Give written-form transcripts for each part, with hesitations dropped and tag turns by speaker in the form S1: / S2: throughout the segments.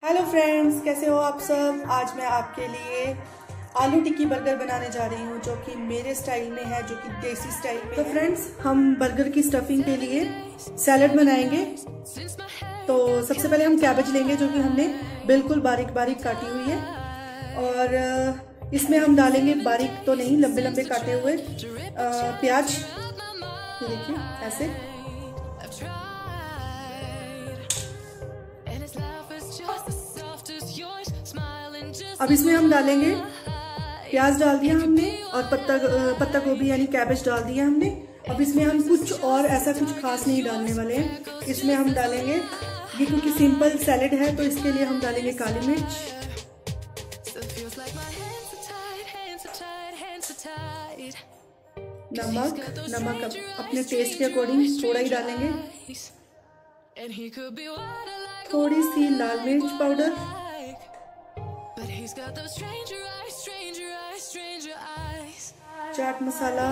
S1: Hello friends, कैसे हो आप सब। आज मैं आपके लिए आलू टिक्की बर्गर बनाने जा रही हूँ, जो कि मेरे स्टाइल में है, जो कि देसी स्टाइल में। तो फ्रेंड्स, हम बर्गर की स्टफिंग के लिए सैलड बनाएंगे। तो सबसे पहले हम कैबेज लेंगे, जो कि हमने बिल्कुल बारीक बारीक काटी हुई है, और इसमें हम डालेंगे, बारीक तो नहीं, लंबे लंबे काटे हुए प्याज। ये देखिए ऐसे। अब इसमें हम डालेंगे, प्याज डाल दिया हमने, और पत्ता गोभी यानी कैबेज डाल दिया हमने। अब इसमें हम कुछ और ऐसा कुछ खास नहीं डालने वाले हैं। इसमें हम डालेंगे, ये क्योंकि सिंपल सैलेड है तो इसके लिए हम डालेंगे काली मिर्च, नमक अपने टेस्ट के अकॉर्डिंग थोड़ा ही डालेंगे, थोड़ी सी लाल मिर्च पाउडर, चाट मसाला,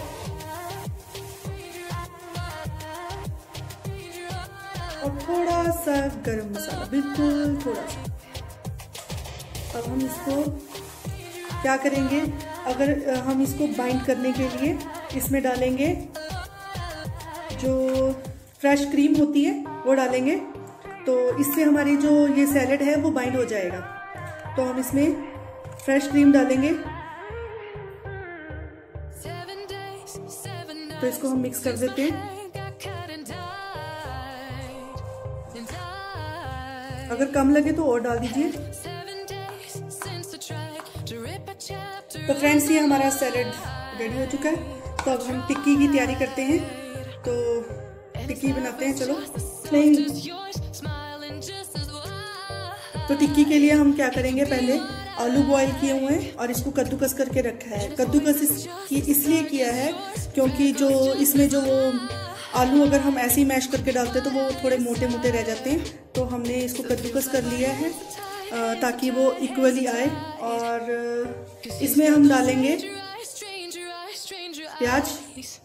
S1: और थोड़ा सा गरम मसाला, बिल्कुल थोड़ा सा। अब हम इसको क्या करेंगे, अगर हम इसको बाइंड करने के लिए इसमें डालेंगे जो फ्रेश क्रीम होती है वो डालेंगे, तो इससे हमारी जो ये सैलेड है वो बाइंड हो जाएगा। तो हम इसमें फ्रेश क्रीम डालेंगे, तो इसको हम मिक्स कर देते हैं। अगर कम लगे तो और डाल दीजिए। तो फ्रेंड्स, ये हमारा सैलेड रेडी हो चुका है। तो अब हम टिक्की की तैयारी करते हैं, तो टिक्की बनाते हैं। चलो नहीं, तो टिक्की के लिए हम क्या करेंगे, पहले आलू बॉईल किए हुए हैं और इसको कद्दूकस करके रखा है। कद्दूकस इसलिए किया है क्योंकि जो इसमें जो आलू अगर हम ऐसे ही मैश करके डालते हैं तो वो थोड़े मोटे मोटे रह जाते हैं। तो हमने इसको कद्दूकस कर लिया है ताकि वो इक्वली आए। और इसमें हम डालेंगे प्याज,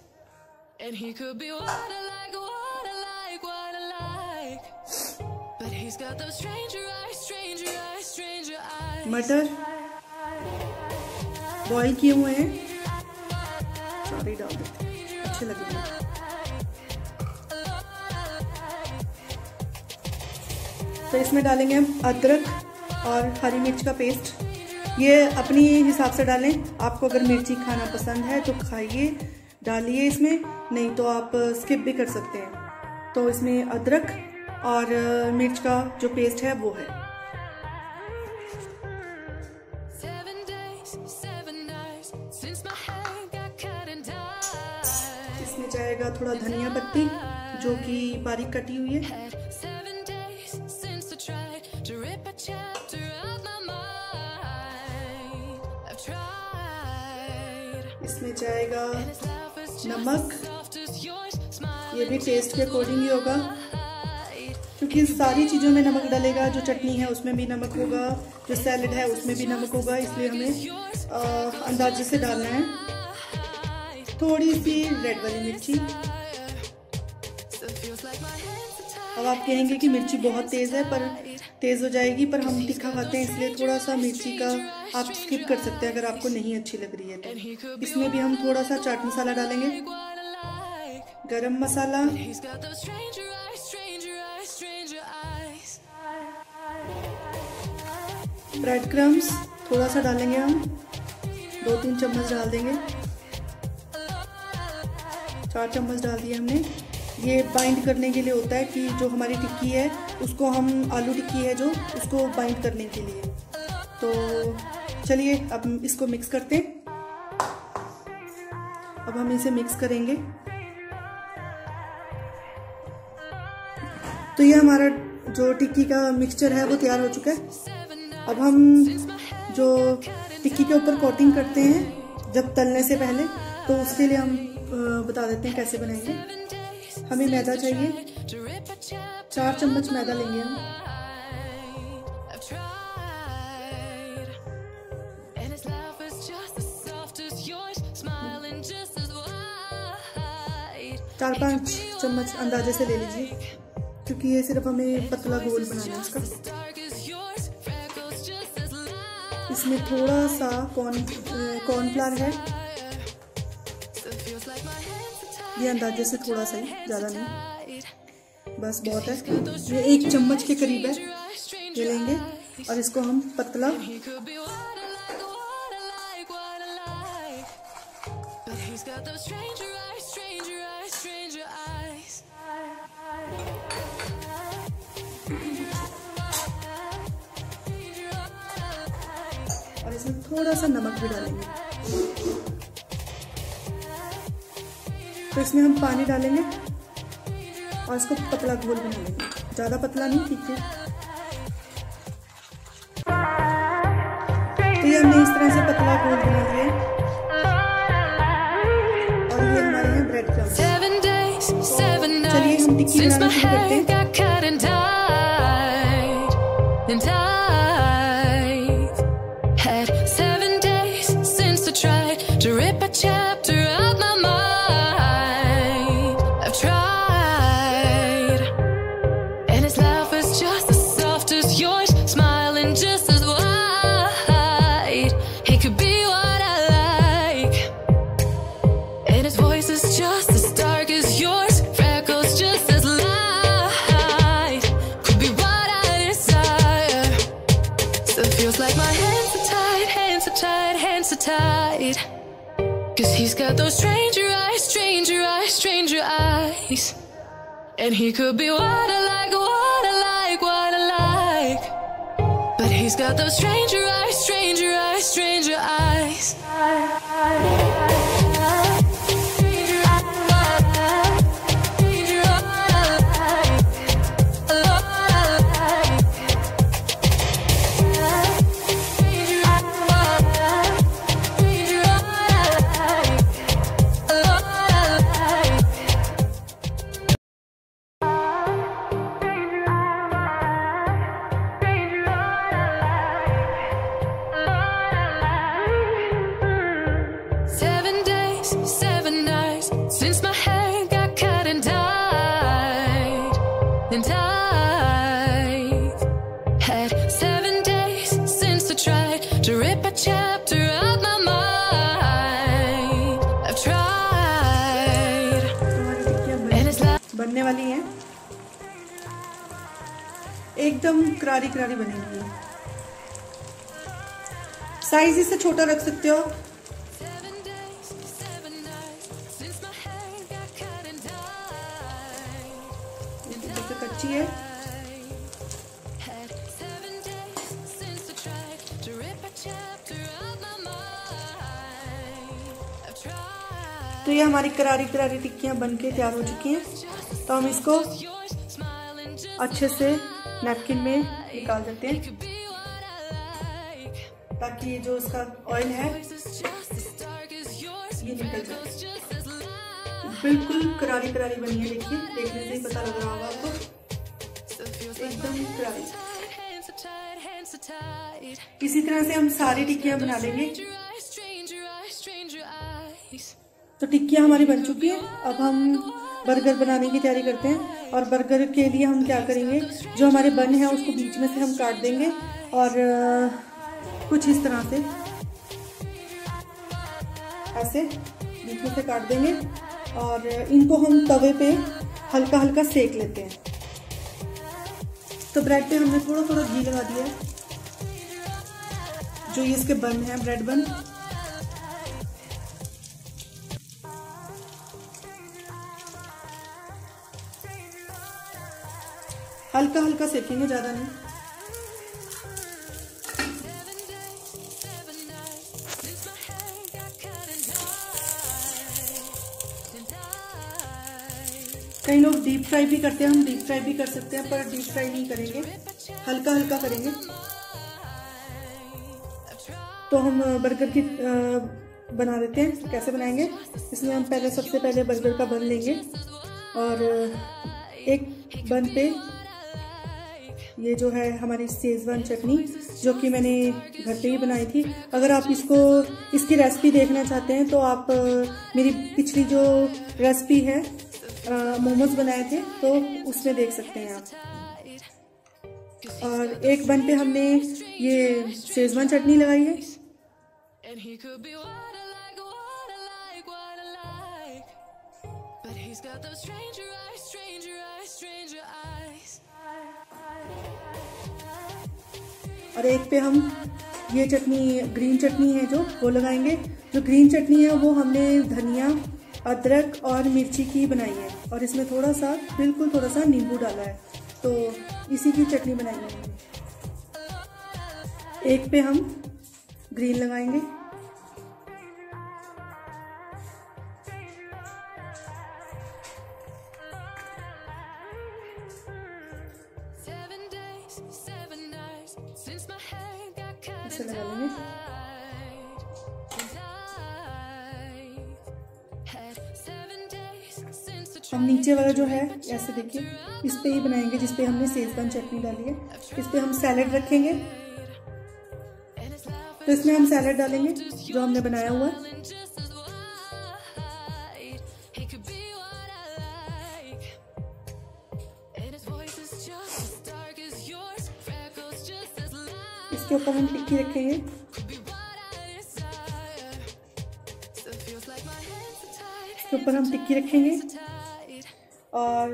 S1: मटर बॉईल किए हुए हैं, सारे डाल देते हैं, अच्छे लगेंगे। तो इसमें डालेंगे हम अदरक और हरी मिर्च का पेस्ट। ये अपनी हिसाब से डालें, आपको अगर मिर्ची खाना पसंद है तो खाइए, डालिए इसमें, नहीं तो आप स्किप भी कर सकते हैं। तो इसमें अदरक और मिर्च का जो पेस्ट है वो है। इसमें जाएगा थोड़ा धनिया पत्ती, जो कि बारीक कटी हुई है। इसमें जाएगा नमक, ये भी टेस्ट के अकॉर्डिंग ही होगा, क्योंकि सारी चीज़ों में नमक डलेगा। जो चटनी है उसमें भी नमक होगा, जो सैलेड है उसमें भी नमक होगा, इसलिए हमें अंदाजे से डालना है। थोड़ी सी रेड वाली मिर्ची। अब आप कहेंगे कि मिर्ची बहुत तेज़ है, पर तेज़ हो जाएगी, पर हम तीखा खाते हैं इसलिए थोड़ा सा मिर्ची का आप स्किप कर सकते हैं अगर आपको नहीं अच्छी लग रही है तो। इसमें भी हम थोड़ा सा चाट मसाला डालेंगे, गरम मसाला, ब्रेड क्रम्स थोड़ा सा डालेंगे हम, 2-3 चम्मच डाल देंगे, 4 चम्मच डाल दिए हमने। ये बाइंड करने के लिए होता है कि जो हमारी टिक्की है उसको हम, आलू टिक्की है जो, उसको बाइंड करने के लिए। तो चलिए अब इसको मिक्स करते हैं। अब हम इसे मिक्स करेंगे। तो ये हमारा जो टिक्की का मिक्सचर है वो तैयार हो चुका है। अब हम जो टिक्की के ऊपर कोटिंग करते हैं जब तलने से पहले, तो उसके लिए हम बता देते हैं कैसे बनाएंगे। हमें मैदा चाहिए, 4 चम्मच मैदा लेंगे हम। चार 5 चम्मच अंदाजे से ले लीजिए, क्योंकि ये सिर्फ हमें पतला घोल बनाना है इसका। इसमें थोड़ा सा कॉर्नफ्लावर है, ये अंदाजे से थोड़ा सा ही, ज़्यादा नहीं, बस बहुत है। ये 1 चम्मच के करीब है, ये लेंगे और इसको हम पतला और इसमें थोड़ा सा नमक भी डालेंगे। तो इसमें हम पानी डालेंगे और इसको पतला घोल बना लेंगे, ज़्यादा पतला नहीं, ठीक है। तो ये हमने इस तरह से पतला घोल बना दिया और ये हमारे यहाँ ब्रेड क्रम्स। चलिए हम टिक्की बनाना शुरू करते हैं।
S2: Tight, 'cause he's got those stranger eyes, stranger eyes, stranger eyes, and he could be what I like, what I like, what I like, but he's got those stranger eyes, stranger eyes, stranger eyes. Since my hair got cut and dyed, and I've had 7 days since I tried to rip a chapter out my mind. I've tried, and it's like
S1: बनने वाली है, एकदम करारी करारी बनेगी। Size इससे छोटा रख सकते हो। कच्ची है, तो ये हमारी करारी करारी टिक्कियां बनके तैयार हो चुकी हैं। तो हम इसको अच्छे से नैपकिन में निकाल देते हैं ताकि ये जो इसका ऑयल है ये निकल जाए। बिल्कुल करारी करारी बनी है, देखिए, देखने से ही पता लग रहा होगा आपको, एकदम करारी। इसी तरह से हम सारी टिक्कियां बना लेंगे। तो टिक्कियां हमारी बन चुकी है। अब हम बर्गर बनाने की तैयारी करते हैं। और बर्गर के लिए हम क्या करेंगे, जो हमारे बन है उसको बीच में से हम काट देंगे और कुछ इस तरह से ऐसे बीच में से काट देंगे और इनको हम तवे पे हल्का हल्का सेक लेते हैं। तो ब्रेड पे हमने थोड़ा थोड़ा घी लगा दिया है। जो ये इसके बन है, ब्रेड बन, हल्का हल्का सेकेंगे, ज्यादा नहीं। कई लोग डीप फ्राई भी करते हैं, हम डीप फ्राई भी कर सकते हैं, पर डीप फ्राई नहीं करेंगे, हल्का हल्का करेंगे। तो हम बर्गर की बना देते हैं। कैसे बनाएंगे, इसमें हम पहले सबसे पहले बर्गर का बन लेंगे और एक बन पे ये जो है हमारी शेजवान चटनी, जो कि मैंने घर पे ही बनाई थी। अगर आप इसकी रेसिपी देखना चाहते हैं तो आप मेरी पिछली जो रेसिपी है मोमोज बनाए थे तो उसमें देख सकते हैं आप। और एक बन पे हमने ये शेजवान चटनी लगाई है।
S2: And he could be what I like, what I like, what I like. But he's got those stranger eyes, stranger eyes, stranger eyes.
S1: और एक पे हम ये चटनी, ग्रीन चटनी है जो, वो लगाएंगे। जो ग्रीन चटनी है वो हमने धनिया, अदरक और मिर्ची की बनाई है और इसमें थोड़ा सा, बिल्कुल थोड़ा सा नींबू डाला है, तो इसी की चटनी बनाई है। एक पे हम ग्रीन लगाएंगे। ऐसे लगा लेंगे। हम नीचे वाला जो है ऐसे देखिए, इस पे ही बनाएंगे जिस पे हमने शेजवान चटनी डाली है। इस पे हम सैलेड रखेंगे, तो इसमें हम सैलेड डालेंगे जो हमने बनाया हुआ है। इसके ऊपर हम टिक्की रखेंगे। इसके ऊपर हम टिक्की रखेंगे और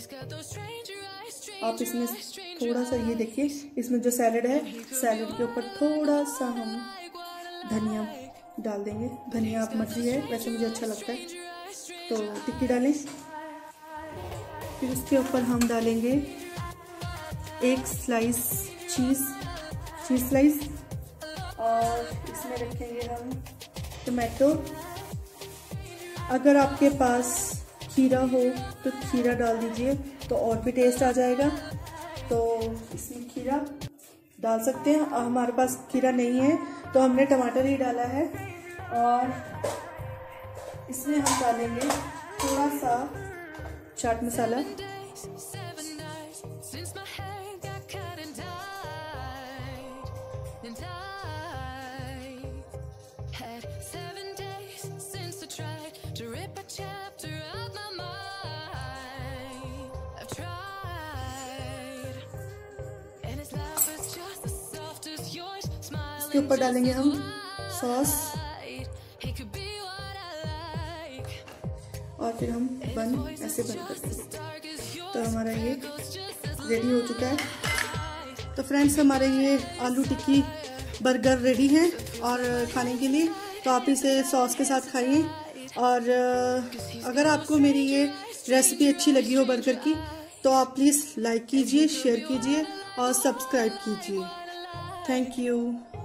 S1: आप इसमें थोड़ा सा ये देखिए, इसमें जो सैलेड है, सैलेड के ऊपर थोड़ा सा हम धनिया डाल देंगे। धनिया आप मर्जी है, वैसे मुझे अच्छा लगता है, तो टिक्की डालें। फिर इसके ऊपर हम डालेंगे एक स्लाइस चीज़ स्लाइस, और इसमें रखेंगे हम टमाटो। अगर आपके पास खीरा हो तो खीरा डाल दीजिए, तो और भी टेस्ट आ जाएगा। तो इसमें खीरा डाल सकते हैं। हमारे पास खीरा नहीं है तो हमने टमाटर ही डाला है। और इसमें हम डालेंगे थोड़ा सा चाट मसाला। इसके ऊपर डालेंगे हम सॉस और फिर हम ऐसे बंद कर देंगे। तो हमारा ये रेडी हो चुका है। तो फ्रेंड्स, हमारे ये आलू टिक्की बर्गर रेडी है और खाने के लिए। तो आप इसे सॉस के साथ खाइए। और अगर आपको मेरी ये रेसिपी अच्छी लगी हो बर्गर की, तो आप प्लीज़ लाइक कीजिए, शेयर कीजिए और सब्सक्राइब कीजिए। Thank you.